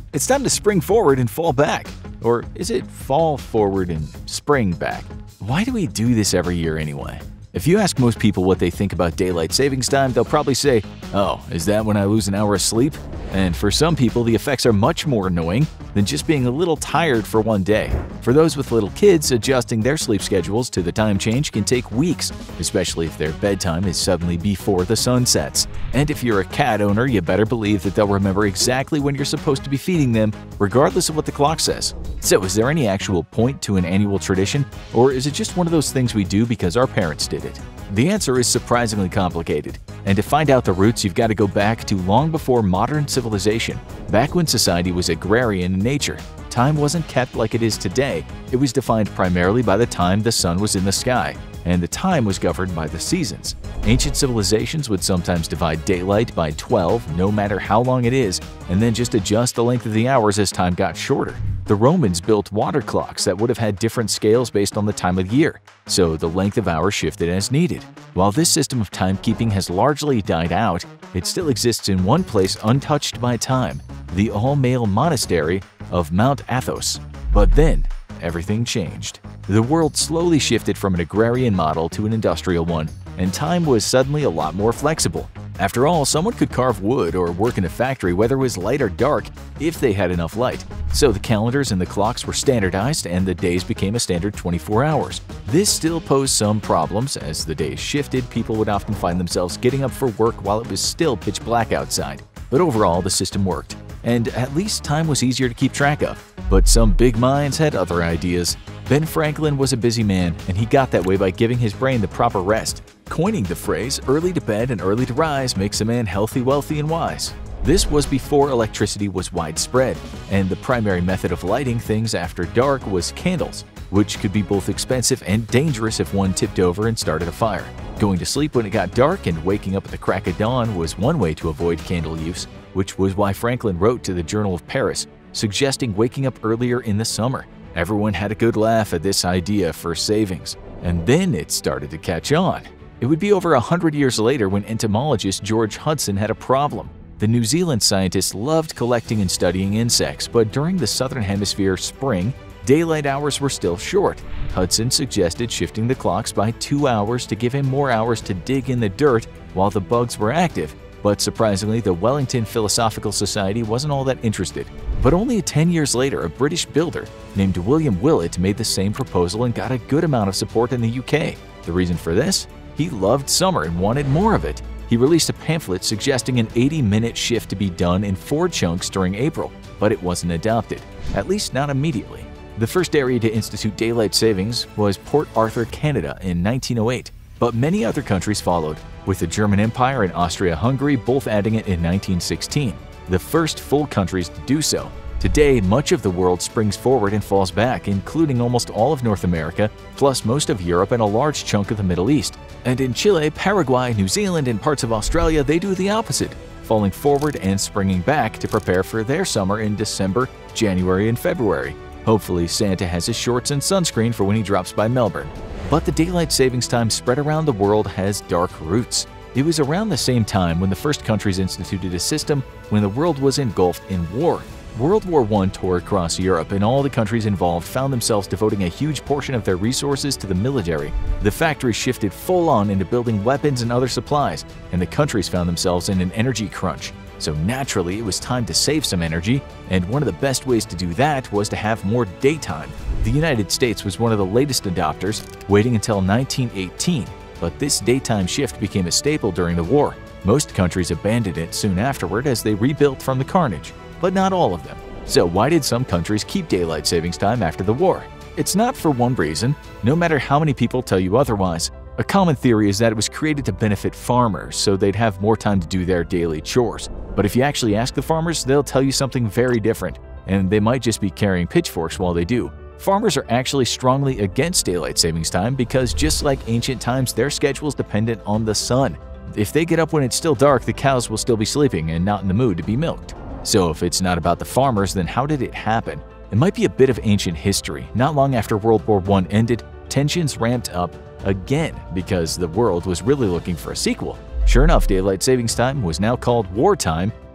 It's time to spring forward and fall back. Or is it fall forward and spring back? Why do we do this every year anyway? If you ask most people what they think about daylight savings time, they'll probably say, "Oh, is that when I lose an hour of sleep?" And for some people, the effects are much more annoying than just being a little tired for one day. For those with little kids, adjusting their sleep schedules to the time change can take weeks, especially if their bedtime is suddenly before the sun sets. And if you're a cat owner, you better believe that they'll remember exactly when you're supposed to be feeding them, regardless of what the clock says. So is there any actual point to an annual tradition, or is it just one of those things we do because our parents did it? The answer is surprisingly complicated, and to find out the roots, you've got to go back to long before modern civilization. Back when society was agrarian in nature, time wasn't kept like it is today. It was defined primarily by the time the sun was in the sky, and the time was governed by the seasons. Ancient civilizations would sometimes divide daylight by 12, no matter how long it is, and then just adjust the length of the hours as time got shorter. The Romans built water clocks that would have had different scales based on the time of year, so the length of hours shifted as needed. While this system of timekeeping has largely died out, it still exists in one place untouched by time, the all-male monastery of Mount Athos. But then, everything changed. The world slowly shifted from an agrarian model to an industrial one, and time was suddenly a lot more flexible. After all, someone could carve wood or work in a factory whether it was light or dark if they had enough light. So the calendars and the clocks were standardized and the days became a standard 24 hours. This still posed some problems. As the days shifted, people would often find themselves getting up for work while it was still pitch black outside. But overall, the system worked, and at least time was easier to keep track of. But some big minds had other ideas. Ben Franklin was a busy man, and he got that way by giving his brain the proper rest. Coining the phrase "early to bed and early to rise makes a man healthy, wealthy, and wise." This was before electricity was widespread, and the primary method of lighting things after dark was candles, which could be both expensive and dangerous if one tipped over and started a fire. Going to sleep when it got dark and waking up at the crack of dawn was one way to avoid candle use, which was why Franklin wrote to the Journal of Paris, suggesting waking up earlier in the summer. Everyone had a good laugh at this idea for savings, and then it started to catch on. It would be over 100 years later when entomologist George Hudson had a problem. The New Zealand scientists loved collecting and studying insects, but during the southern hemisphere spring, daylight hours were still short. Hudson suggested shifting the clocks by 2 hours to give him more hours to dig in the dirt while the bugs were active. But surprisingly, the Wellington Philosophical Society wasn't all that interested. But only 10 years later, a British builder named William Willett made the same proposal and got a good amount of support in the UK. The reason for this? He loved summer and wanted more of it. He released a pamphlet suggesting an 80-minute shift to be done in 4 chunks during April, but it wasn't adopted, at least not immediately. The first area to institute daylight savings was Port Arthur, Canada in 1908, but many other countries followed, with the German Empire and Austria-Hungary both adding it in 1916, the first full countries to do so. Today, much of the world springs forward and falls back, including almost all of North America, plus most of Europe and a large chunk of the Middle East. And in Chile, Paraguay, New Zealand, and parts of Australia, they do the opposite, falling forward and springing back to prepare for their summer in December, January, and February. Hopefully, Santa has his shorts and sunscreen for when he drops by Melbourne. But the daylight savings time spread around the world has dark roots. It was around the same time when the first countries instituted a system when the world was engulfed in war. World War I tore across Europe, and all the countries involved found themselves devoting a huge portion of their resources to the military. The factories shifted full-on into building weapons and other supplies, and the countries found themselves in an energy crunch. So naturally, it was time to save some energy, and one of the best ways to do that was to have more daytime. The United States was one of the latest adopters, waiting until 1918, but this daytime shift became a staple during the war. Most countries abandoned it soon afterward as they rebuilt from the carnage, but not all of them. So why did some countries keep daylight savings time after the war? It's not for one reason, no matter how many people tell you otherwise. A common theory is that it was created to benefit farmers so they'd have more time to do their daily chores. But if you actually ask the farmers, they'll tell you something very different, and they might just be carrying pitchforks while they do. Farmers are actually strongly against daylight savings time because just like ancient times, their schedule is dependent on the sun. If they get up when it's still dark, the cows will still be sleeping and not in the mood to be milked. So if it's not about the farmers, then how did it happen? It might be a bit of ancient history. Not long after World War I ended, tensions ramped up again because the world was really looking for a sequel. Sure enough, daylight savings time was now called wartime,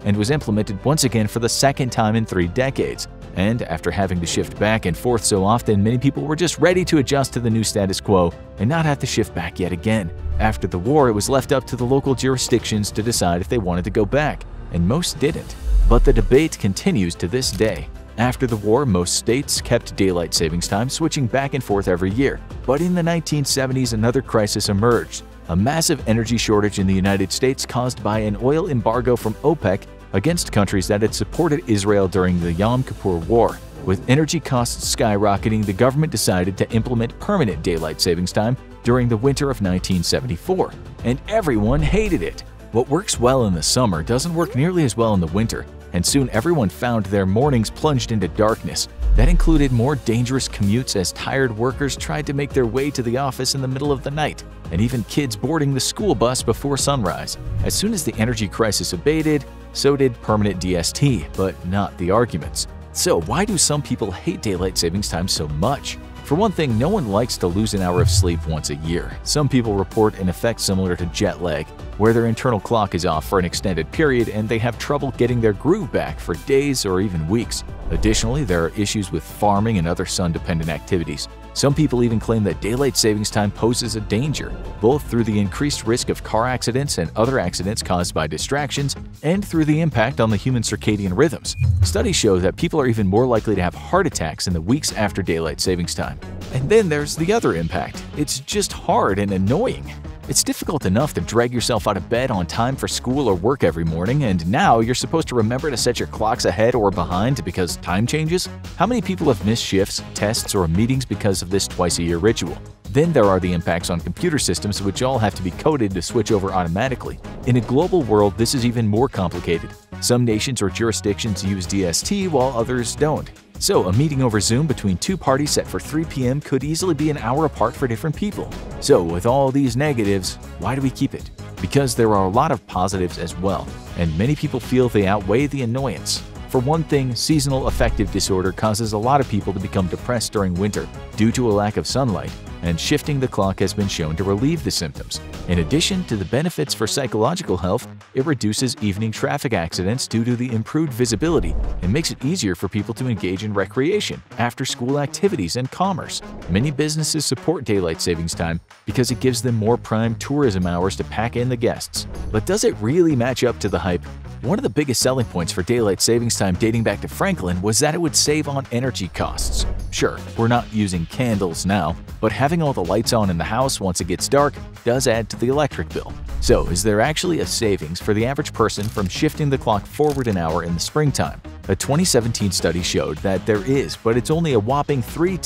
and was implemented once again for the second time in 3 decades. And after having to shift back and forth so often, many people were just ready to adjust to the new status quo and not have to shift back yet again. After the war, it was left up to the local jurisdictions to decide if they wanted to go back, and most didn't. But the debate continues to this day. After the war, most states kept daylight savings time, switching back and forth every year. But in the 1970s, another crisis emerged: a massive energy shortage in the United States caused by an oil embargo from OPEC against countries that had supported Israel during the Yom Kippur War. With energy costs skyrocketing, the government decided to implement permanent daylight savings time during the winter of 1974, and everyone hated it. What works well in the summer doesn't work nearly as well in the winter, and soon everyone found their mornings plunged into darkness. That included more dangerous commutes as tired workers tried to make their way to the office in the middle of the night, and even kids boarding the school bus before sunrise. As soon as the energy crisis abated, so did permanent DST, but not the arguments. So why do some people hate daylight savings time so much? For one thing, no one likes to lose an hour of sleep once a year. Some people report an effect similar to jet lag, where their internal clock is off for an extended period and they have trouble getting their groove back for days or even weeks. Additionally, there are issues with farming and other sun-dependent activities. Some people even claim that daylight savings time poses a danger, both through the increased risk of car accidents and other accidents caused by distractions, and through the impact on the human circadian rhythms. Studies show that people are even more likely to have heart attacks in the weeks after daylight savings time. And then there's the other impact. It's just hard and annoying. It's difficult enough to drag yourself out of bed on time for school or work every morning, and now you're supposed to remember to set your clocks ahead or behind because time changes? How many people have missed shifts, tests, or meetings because of this twice-a-year ritual? Then there are the impacts on computer systems, which all have to be coded to switch over automatically. In a global world, this is even more complicated. Some nations or jurisdictions use DST while others don't. So, a meeting over Zoom between 2 parties set for 3 p.m. could easily be an hour apart for different people. So, with all these negatives, why do we keep it? Because there are a lot of positives as well, and many people feel they outweigh the annoyance. For one thing, seasonal affective disorder causes a lot of people to become depressed during winter due to a lack of sunlight, and shifting the clock has been shown to relieve the symptoms. In addition to the benefits for psychological health, it reduces evening traffic accidents due to the improved visibility and makes it easier for people to engage in recreation, after-school activities, and commerce. Many businesses support daylight savings time because it gives them more prime tourism hours to pack in the guests. But does it really match up to the hype? One of the biggest selling points for daylight savings time dating back to Franklin was that it would save on energy costs. Sure, we're not using candles now, but having all the lights on in the house once it gets dark does add to the electric bill. So, is there actually a savings for the average person from shifting the clock forward an hour in the springtime? A 2017 study showed that there is, but it's only a whopping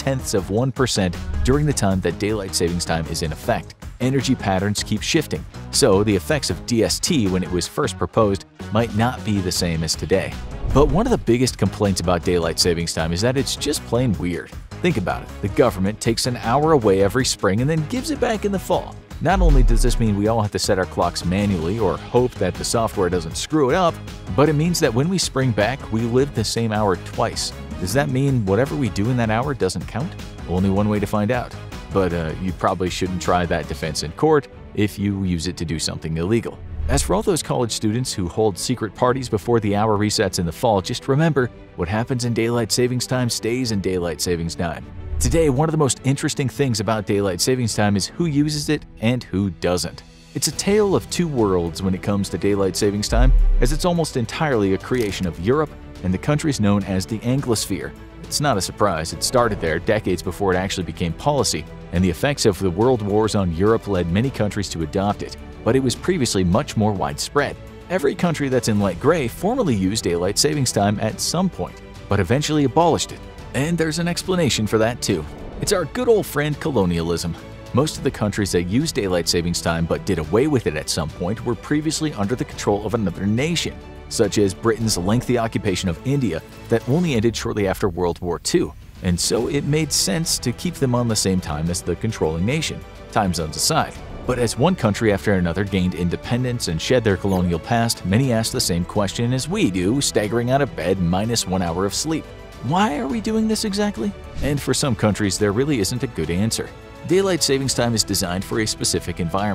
0.3% during the time that daylight savings time is in effect. Energy patterns keep shifting, so the effects of DST when it was first proposed might not be the same as today. But one of the biggest complaints about daylight savings time is that it's just plain weird. Think about it, the government takes an hour away every spring and then gives it back in the fall. Not only does this mean we all have to set our clocks manually or hope that the software doesn't screw it up, but it means that when we spring back, we live the same hour twice. Does that mean whatever we do in that hour doesn't count? Only one way to find out. But you probably shouldn't try that defense in court if you use it to do something illegal. As for all those college students who hold secret parties before the hour resets in the fall, just remember, what happens in daylight savings time stays in daylight savings time. Today, one of the most interesting things about daylight savings time is who uses it and who doesn't. It's a tale of two worlds when it comes to daylight savings time, as it's almost entirely a creation of Europe and the countries known as the Anglosphere. It's not a surprise, it started there decades before it actually became policy, and the effects of the world wars on Europe led many countries to adopt it, but it was previously much more widespread. Every country that's in light gray formerly used daylight savings time at some point, but eventually abolished it. And there's an explanation for that too. It's our good old friend colonialism. Most of the countries that used daylight savings time but did away with it at some point were previously under the control of another nation, such as Britain's lengthy occupation of India that only ended shortly after World War II, and so it made sense to keep them on the same time as the controlling nation, time zones aside. But as one country after another gained independence and shed their colonial past, many asked the same question as we do, staggering out of bed minus 1 hour of sleep. Why are we doing this exactly? And for some countries, there really isn't a good answer. Daylight savings time is designed for a specific environment.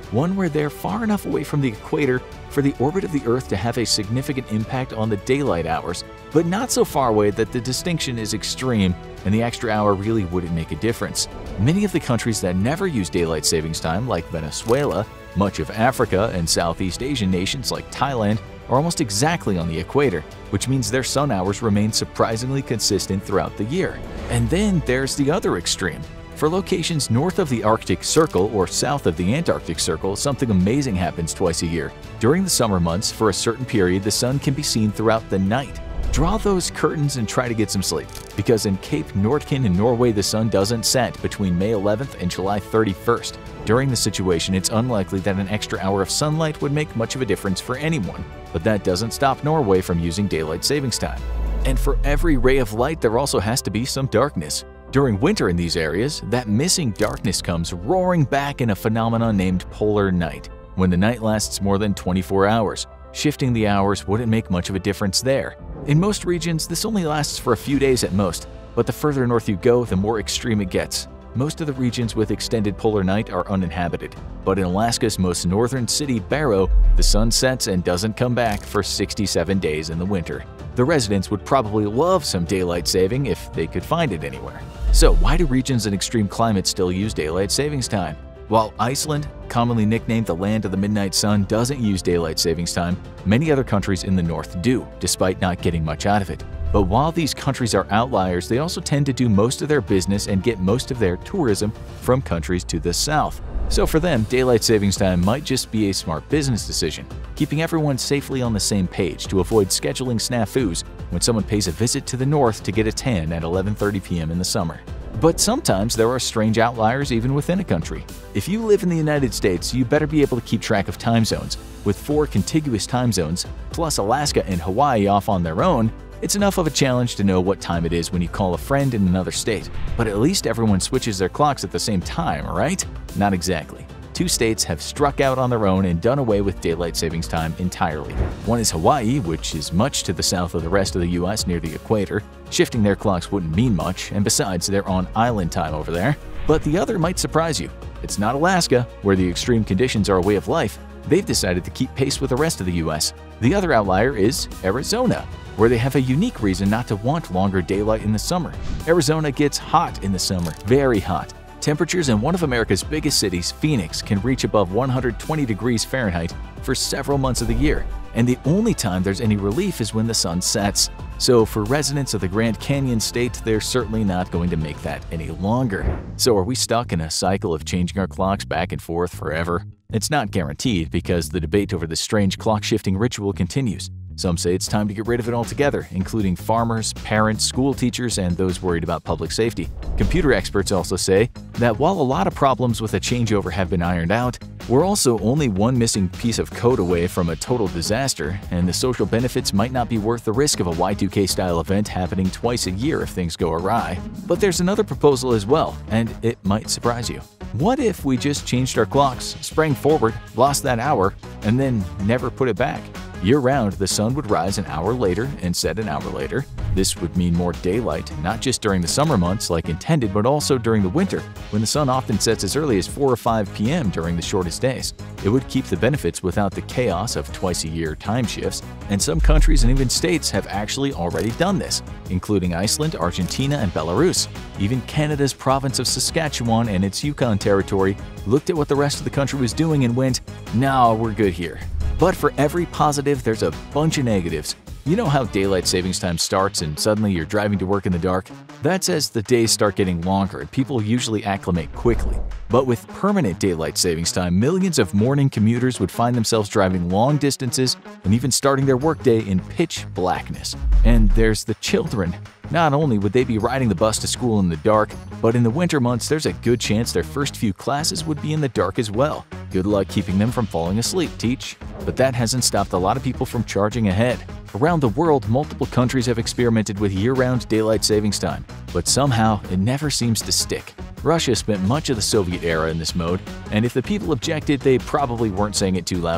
one where they're far enough away from the equator for the orbit of the Earth to have a significant impact on the daylight hours, but not so far away that the distinction is extreme and the extra hour really wouldn't make a difference. Many of the countries that never use daylight savings time, like Venezuela, much of Africa, and Southeast Asian nations like Thailand, are almost exactly on the equator, which means their sun hours remain surprisingly consistent throughout the year. And then there's the other extreme. For locations north of the Arctic Circle or south of the Antarctic Circle, something amazing happens twice a year. During the summer months, for a certain period, the sun can be seen throughout the night. Draw those curtains and try to get some sleep, because in Cape Nordkinn in Norway, the sun doesn't set between May 11th and July 31st. During the situation, it's unlikely that an extra hour of sunlight would make much of a difference for anyone, but that doesn't stop Norway from using daylight savings time. And for every ray of light, there also has to be some darkness. During winter in these areas, that missing darkness comes roaring back in a phenomenon named polar night, when the night lasts more than 24 hours. Shifting the hours wouldn't make much of a difference there. In most regions, this only lasts for a few days at most, but the further north you go, the more extreme it gets. Most of the regions with extended polar night are uninhabited, but in Alaska's most northern city, Barrow, the sun sets and doesn't come back for 67 days in the winter. The residents would probably love some daylight saving if they could find it anywhere. So why do regions in extreme climates still use daylight savings time? While Iceland, commonly nicknamed the land of the midnight sun, doesn't use daylight savings time, many other countries in the north do, despite not getting much out of it. But while these countries are outliers, they also tend to do most of their business and get most of their tourism from countries to the south. So for them, daylight savings time might just be a smart business decision, keeping everyone safely on the same page to avoid scheduling snafus when someone pays a visit to the north to get a tan at 11:30 p.m. in the summer. But sometimes there are strange outliers even within a country. If you live in the United States, you better be able to keep track of time zones. With 4 contiguous time zones, plus Alaska and Hawaii off on their own, it's enough of a challenge to know what time it is when you call a friend in another state. But at least everyone switches their clocks at the same time, right? Not exactly. 2 states have struck out on their own and done away with daylight savings time entirely. One is Hawaii, which is much to the south of the rest of the US near the equator. Shifting their clocks wouldn't mean much, and besides, they're on island time over there. But the other might surprise you. It's not Alaska, where the extreme conditions are a way of life. They've decided to keep pace with the rest of the US. The other outlier is Arizona, where they have a unique reason not to want longer daylight in the summer. Arizona gets hot in the summer, very hot. Temperatures in one of America's biggest cities, Phoenix, can reach above 120 degrees Fahrenheit for several months of the year, and the only time there's any relief is when the sun sets. So for residents of the Grand Canyon State, they're certainly not going to make that any longer. So are we stuck in a cycle of changing our clocks back and forth forever? It's not guaranteed because the debate over this strange clock-shifting ritual continues. Some say it's time to get rid of it altogether, including farmers, parents, school teachers, and those worried about public safety. Computer experts also say that while a lot of problems with a changeover have been ironed out, we're also only one missing piece of code away from a total disaster, and the social benefits might not be worth the risk of a Y2K-style event happening twice a year if things go awry. But there's another proposal as well, and it might surprise you. What if we just changed our clocks, sprang forward, lost that hour, and then never put it back? Year-round, the sun would rise an hour later and set an hour later. This would mean more daylight, not just during the summer months like intended, but also during the winter, when the sun often sets as early as 4 or 5 p.m. during the shortest days. It would keep the benefits without the chaos of twice-a-year time shifts, and some countries and even states have actually already done this, including Iceland, Argentina, and Belarus. Even Canada's province of Saskatchewan and its Yukon Territory looked at what the rest of the country was doing and went, "No, we're good here." But for every positive, there's a bunch of negatives. You know how daylight savings time starts and suddenly you're driving to work in the dark? That's as the days start getting longer and people usually acclimate quickly. But with permanent daylight savings time, millions of morning commuters would find themselves driving long distances and even starting their workday in pitch blackness. And there's the children. Not only would they be riding the bus to school in the dark, but in the winter months there's a good chance their first few classes would be in the dark as well. Good luck keeping them from falling asleep, teach. But that hasn't stopped a lot of people from charging ahead. Around the world, multiple countries have experimented with year-round daylight savings time, but somehow it never seems to stick. Russia spent much of the Soviet era in this mode, and if the people objected, they probably weren't saying it too loudly.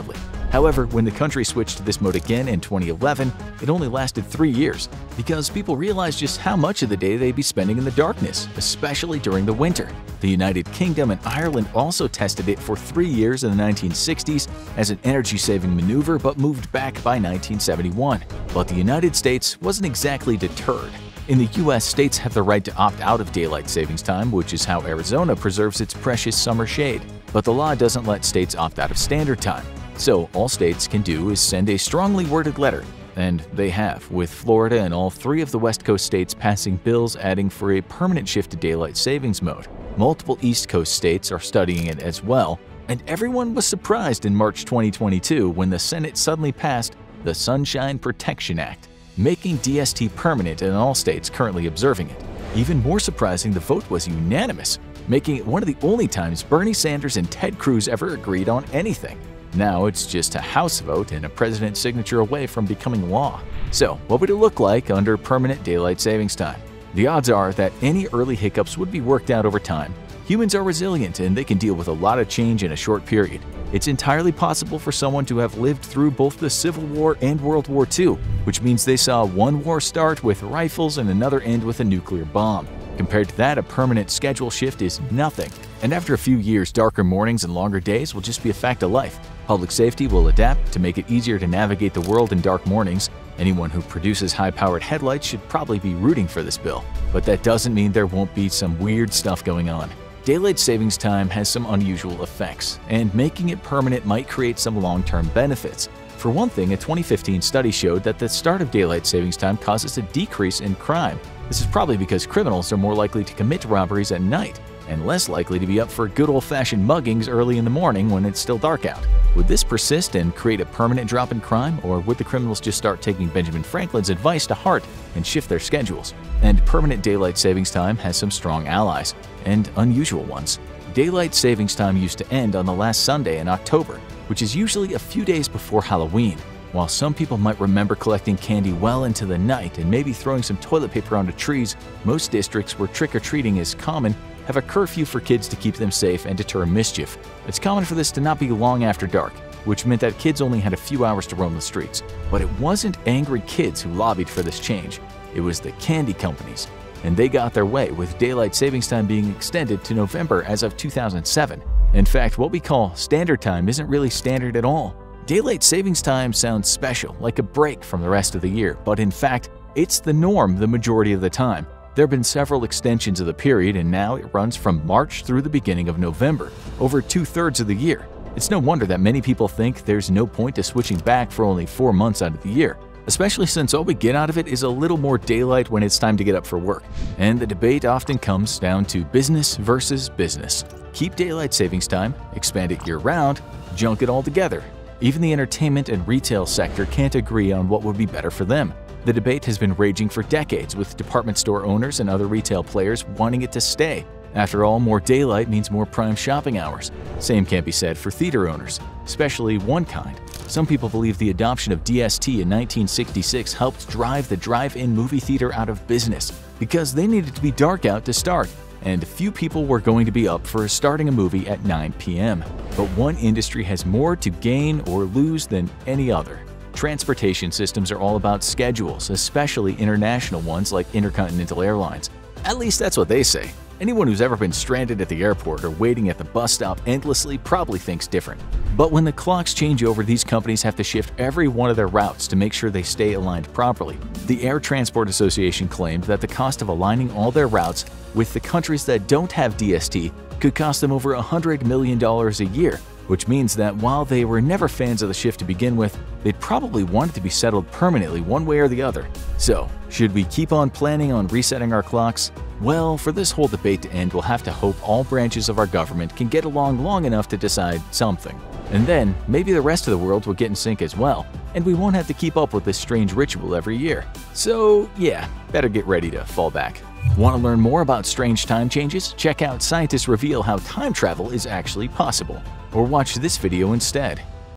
However, when the country switched to this mode again in 2011, it only lasted 3 years because people realized just how much of the day they'd be spending in the darkness, especially during the winter. The United Kingdom and Ireland also tested it for 3 years in the 1960s as an energy-saving maneuver but moved back by 1971. But the United States wasn't exactly deterred. In the US, states have the right to opt out of daylight savings time, which is how Arizona preserves its precious summer shade. But the law doesn't let states opt out of standard time. So all states can do is send a strongly worded letter, and they have, with Florida and all 3 of the West Coast states passing bills adding for a permanent shift to daylight savings mode. Multiple East Coast states are studying it as well, and everyone was surprised in March 2022 when the Senate suddenly passed the Sunshine Protection Act, making DST permanent in all states currently observing it. Even more surprising, the vote was unanimous, making it one of the only times Bernie Sanders and Ted Cruz ever agreed on anything. Now it's just a House vote and a president's signature away from becoming law. So, what would it look like under permanent daylight savings time? The odds are that any early hiccups would be worked out over time. Humans are resilient and they can deal with a lot of change in a short period. It's entirely possible for someone to have lived through both the Civil War and World War II, which means they saw one war start with rifles and another end with a nuclear bomb. Compared to that, a permanent schedule shift is nothing. And after a few years, darker mornings and longer days will just be a fact of life. Public safety will adapt to make it easier to navigate the world in dark mornings. Anyone who produces high-powered headlights should probably be rooting for this bill. But that doesn't mean there won't be some weird stuff going on. Daylight savings time has some unusual effects, and making it permanent might create some long-term benefits. For one thing, a 2015 study showed that the start of daylight savings time causes a decrease in crime. This is probably because criminals are more likely to commit robberies at night and less likely to be up for good old-fashioned muggings early in the morning when it's still dark out. Would this persist and create a permanent drop in crime, or would the criminals just start taking Benjamin Franklin's advice to heart and shift their schedules? And permanent daylight savings time has some strong allies and unusual ones. Daylight savings time used to end on the last Sunday in October, which is usually a few days before Halloween. While some people might remember collecting candy well into the night and maybe throwing some toilet paper onto trees, most districts where trick-or-treating is common have a curfew for kids to keep them safe and deter mischief. It's common for this to not be long after dark, which meant that kids only had a few hours to roam the streets. But it wasn't angry kids who lobbied for this change. It was the candy companies. And they got their way, with daylight savings time being extended to November as of 2007. In fact, what we call standard time isn't really standard at all. Daylight savings time sounds special, like a break from the rest of the year, but in fact, it's the norm the majority of the time. There have been several extensions of the period, and now it runs from March through the beginning of November, over 2/3 of the year. It's no wonder that many people think there's no point to switching back for only 4 months out of the year, especially since all we get out of it is a little more daylight when it's time to get up for work. And the debate often comes down to business versus business. Keep daylight savings time, expand it year-round, junk it all together. Even the entertainment and retail sector can't agree on what would be better for them. The debate has been raging for decades, with department store owners and other retail players wanting it to stay. After all, more daylight means more prime shopping hours. Same can't be said for theater owners, especially one kind. Some people believe the adoption of DST in 1966 helped drive the drive-in movie theater out of business because they needed to be dark out to start, and few people were going to be up for starting a movie at 9 p.m. But one industry has more to gain or lose than any other. Transportation systems are all about schedules, especially international ones like intercontinental airlines. At least that's what they say. Anyone who's ever been stranded at the airport or waiting at the bus stop endlessly probably thinks different. But when the clocks change over, these companies have to shift every one of their routes to make sure they stay aligned properly. The Air Transport Association claimed that the cost of aligning all their routes with the countries that don't have DST could cost them over $100 million a year, which means that while they were never fans of the shift to begin with, they'd probably want it to be settled permanently one way or the other. So, should we keep on planning on resetting our clocks? Well, for this whole debate to end, we'll have to hope all branches of our government can get along long enough to decide something. And then, maybe the rest of the world will get in sync as well, and we won't have to keep up with this strange ritual every year. So, yeah, better get ready to fall back. Want to learn more about strange time changes? Check out Scientists Reveal How Time Travel is Actually Possible, or watch this video instead.